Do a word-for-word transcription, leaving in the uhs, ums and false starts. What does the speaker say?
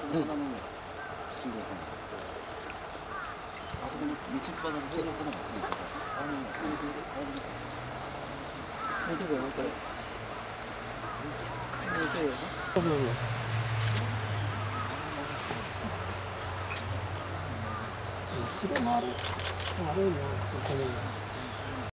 の信号機。あそこの道端の黄色くなんですね。あれね、あれ見てるよ、これ。見てるよ。そうそうそう。後ろ回る。あれね、ここに。